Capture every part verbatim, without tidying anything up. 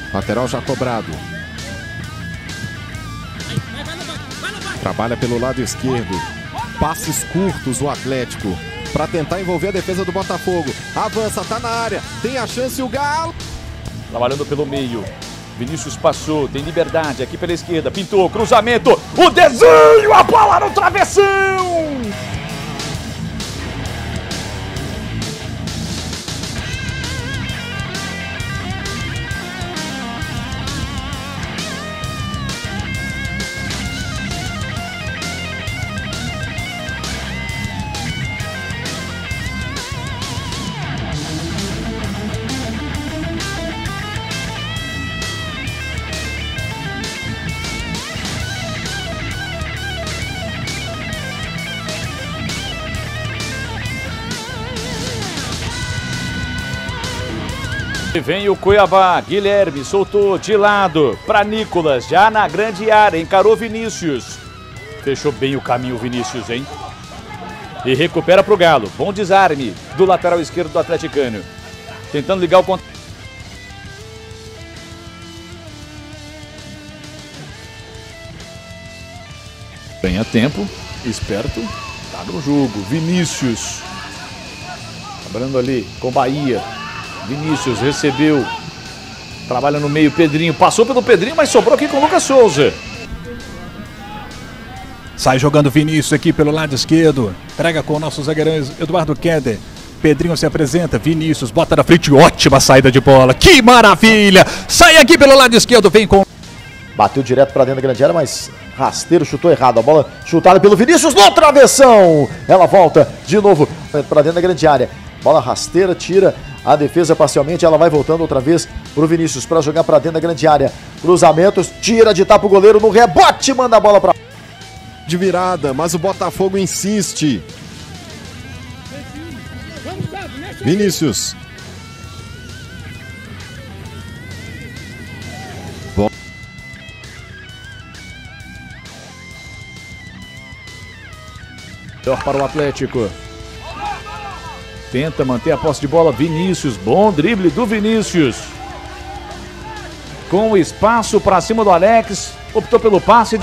Lateral já cobrado. Trabalha pelo lado esquerdo. Passes curtos o Atlético para tentar envolver a defesa do Botafogo. Avança, tá na área. Tem a chance o Galo. Trabalhando pelo meio. Vinícius passou, tem liberdade aqui pela esquerda. Pintou, cruzamento. O desenho, a bola no travessão. E vem o Cuiabá, Guilherme soltou de lado para Nicolas, já na grande área, encarou Vinícius. Fechou bem o caminho Vinícius, hein? E recupera para o Galo, bom desarme do lateral esquerdo do atleticano. Tentando ligar o contra... Ganha tempo, esperto, tá no jogo, Vinícius. Trabalhando ali com Bahia. Vinícius recebeu, trabalha no meio, Pedrinho, passou pelo Pedrinho, mas sobrou aqui com o Lucas Souza. Sai jogando Vinícius aqui pelo lado esquerdo, entrega com o nosso zagueirão Eduardo Keder. Pedrinho se apresenta, Vinícius bota na frente, ótima saída de bola, que maravilha! Sai aqui pelo lado esquerdo, vem com... Bateu direto para dentro da grande área, mas rasteiro, chutou errado. A bola chutada pelo Vinícius no travessão. Ela volta de novo para dentro da grande área. Bola rasteira, tira a defesa parcialmente. Ela vai voltando outra vez para o Vinícius para jogar para dentro da grande área. Cruzamentos, tira de tapa o goleiro no rebote, manda a bola para... De virada, mas o Botafogo insiste. Vinícius. Bom. Melhor para o Atlético. Tenta manter a posse de bola, Vinícius, bom drible do Vinícius. Com espaço para cima do Alex, optou pelo passe.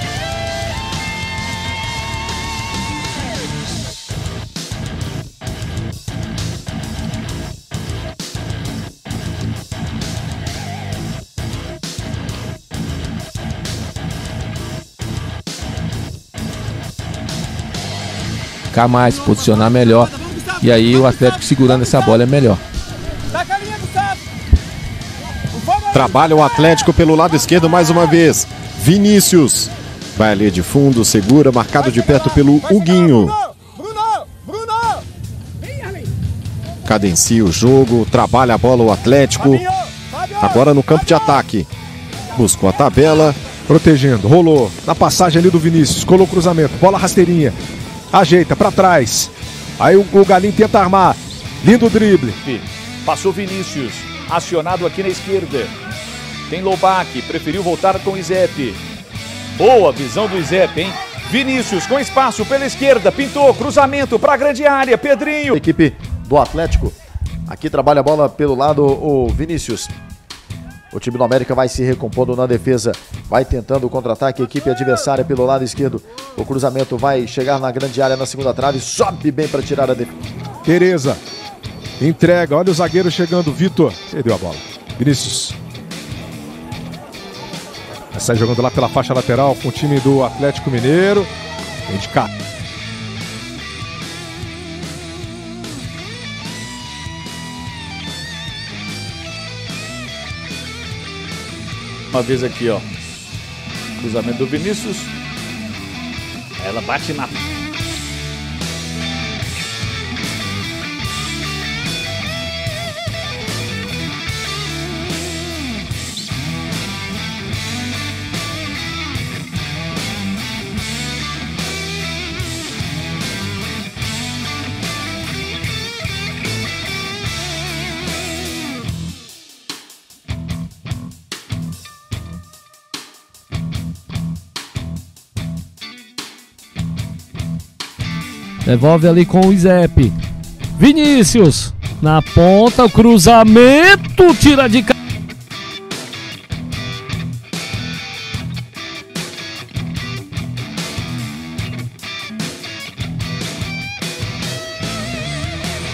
Ficar mais, posicionar melhor. E aí o Atlético segurando essa bola é melhor. Trabalha o Atlético pelo lado esquerdo mais uma vez. Vinícius. Vai ali de fundo, segura, marcado de perto pelo Huguinho. Cadencia o jogo, trabalha a bola o Atlético. Agora no campo de ataque. Buscou a tabela. Protegendo, rolou. Na passagem ali do Vinícius, colou o cruzamento. Bola rasteirinha. Ajeita para trás. Aí o, o Galinho tenta armar. Lindo drible. Passou Vinícius. Acionado aqui na esquerda. Tem Lobac. Preferiu voltar com o Izep. Boa visão do Izep, hein? Vinícius com espaço pela esquerda. Pintou. Cruzamento para a grande área. Pedrinho. A equipe do Atlético. Aqui trabalha a bola pelo lado o Vinícius. O time do América vai se recompondo na defesa, vai tentando o contra-ataque, a equipe adversária pelo lado esquerdo. O cruzamento vai chegar na grande área na segunda trave, sobe bem para tirar a defesa. Tereza, entrega, olha o zagueiro chegando, Vitor, perdeu a bola. Vinícius. Vai sair jogando lá pela faixa lateral com o time do Atlético Mineiro. Vem de cá. Uma vez aqui, ó. Cruzamento do Vinícius. Ela bate na... Devolve ali com o Izep. Vinícius na ponta, o cruzamento, tira de...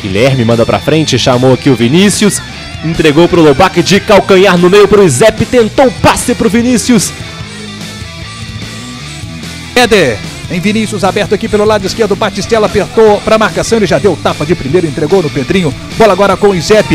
Guilherme manda pra frente, chamou aqui o Vinícius. Entregou pro Lobac de calcanhar no meio pro Izep. Tentou o passe pro Vinícius. Éder, em Vinícius aberto aqui pelo lado esquerdo. Batistella apertou pra marcação. Ele já deu tapa de primeiro, entregou no Pedrinho. Bola agora com o Izep.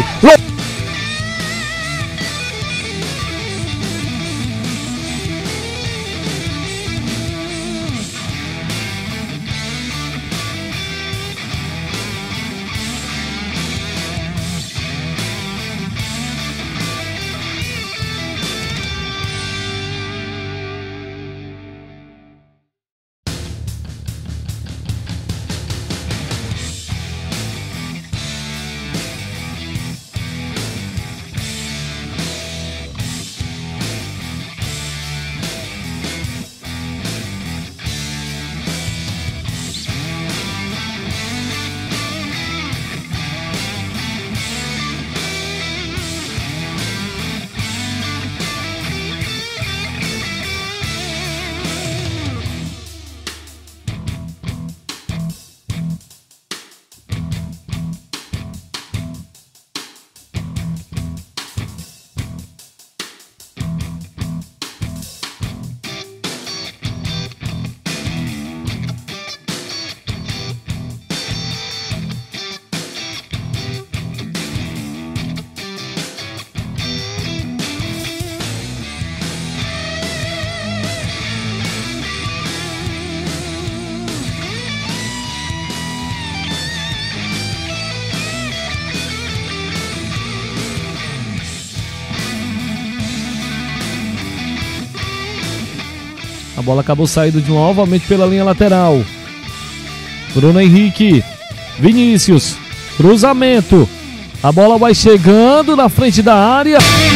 A bola acabou saindo de novamente pela linha lateral. Bruno Henrique. Vinícius. Cruzamento. A bola vai chegando na frente da área.